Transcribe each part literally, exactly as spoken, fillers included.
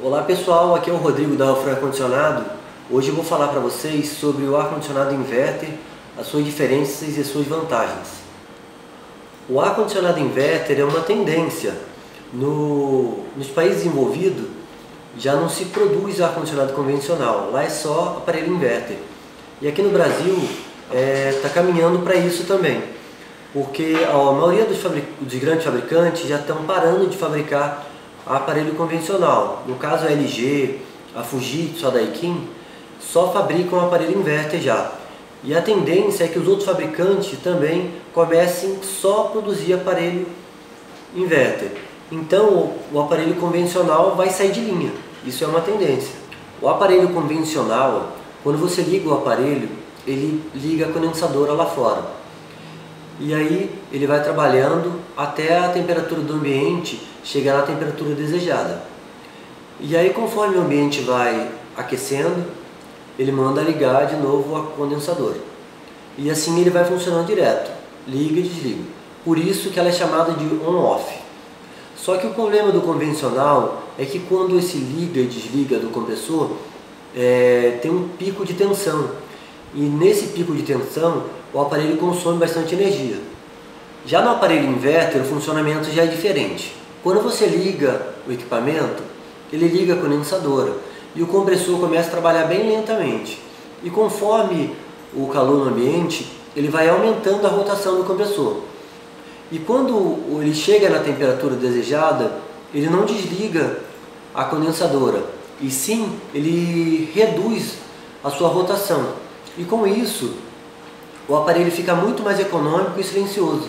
Olá pessoal, aqui é o Rodrigo da Alfran Ar-Condicionado. Hoje eu vou falar para vocês sobre o ar-condicionado inverter, as suas diferenças e as suas vantagens. O ar-condicionado inverter é uma tendência. No, nos países desenvolvidos já não se produz ar-condicionado convencional, lá é só aparelho inverter. E aqui no Brasil está é, tá caminhando para isso também, porque a maioria dos, dos grandes fabricantes já estão parando de fabricar aparelho convencional. No caso a L G, a Fujitsu, a Daikin, só fabricam aparelho inverter já. E a tendência é que os outros fabricantes também comecem só a produzir aparelho inverter. Então o aparelho convencional vai sair de linha, isso é uma tendência. O aparelho convencional, quando você liga o aparelho, ele liga a condensadora lá fora. E aí ele vai trabalhando até a temperatura do ambiente chegar na temperatura desejada. E aí conforme o ambiente vai aquecendo, ele manda ligar de novo a condensadora. E assim ele vai funcionando direto, liga e desliga. Por isso que ela é chamada de on-off. Só que o problema do convencional é que quando esse liga e desliga do compressor, é, tem um pico de tensão. E nesse pico de tensão, o aparelho consome bastante energia. Já no aparelho inverter, o funcionamento já é diferente. Quando você liga o equipamento, ele liga a condensadora e o compressor começa a trabalhar bem lentamente. E conforme o calor no ambiente, ele vai aumentando a rotação do compressor. E quando ele chega na temperatura desejada, ele não desliga a condensadora, e sim ele reduz a sua rotação. E com isso, o aparelho fica muito mais econômico e silencioso.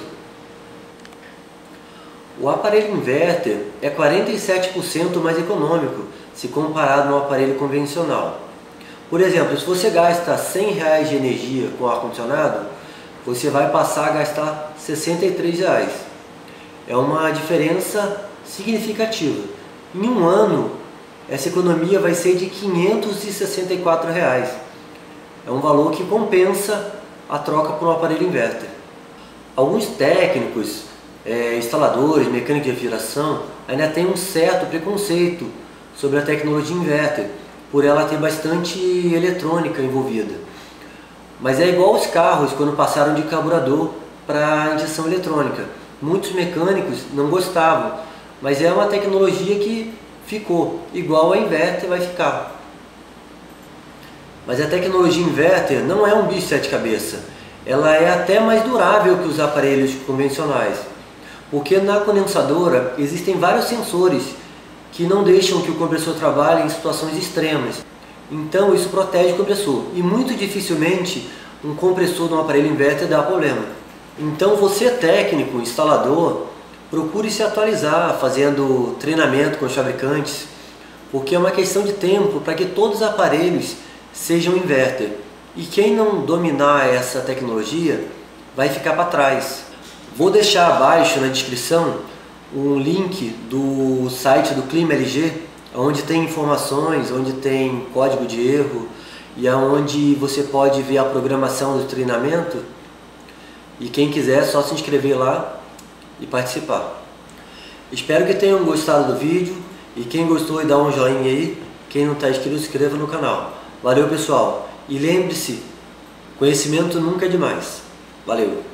O aparelho inverter é quarenta e sete por cento mais econômico se comparado ao aparelho convencional. Por exemplo, se você gasta cem reais de energia com ar-condicionado, você vai passar a gastar sessenta e três reais. É uma diferença significativa. Em um ano, essa economia vai ser de quinhentos e sessenta e quatro reais. É um valor que compensa a troca por um aparelho inverter. Alguns técnicos, é, instaladores, mecânicos de refrigeração ainda têm um certo preconceito sobre a tecnologia inverter, por ela ter bastante eletrônica envolvida. Mas é igual os carros quando passaram de carburador para injeção eletrônica. Muitos mecânicos não gostavam, mas é uma tecnologia que ficou, igual a inverter vai ficar. Mas a tecnologia inverter não é um bicho de sete cabeças. Ela é até mais durável que os aparelhos convencionais. Porque na condensadora existem vários sensores que não deixam que o compressor trabalhe em situações extremas. Então isso protege o compressor. E muito dificilmente um compressor de um aparelho inverter dá problema. Então você técnico, instalador, procure se atualizar fazendo treinamento com os fabricantes. Porque é uma questão de tempo para que todos os aparelhos sejam inverter. E quem não dominar essa tecnologia vai ficar para trás. Vou deixar abaixo na descrição um link do site do Clima L G, onde tem informações, onde tem código de erro e aonde você pode ver a programação do treinamento. E quem quiser é só se inscrever lá e participar. Espero que tenham gostado do vídeo e quem gostou e dá um joinha aí. Quem não está inscrito, se inscreva no canal. Valeu pessoal, e lembre-se, conhecimento nunca é demais. Valeu!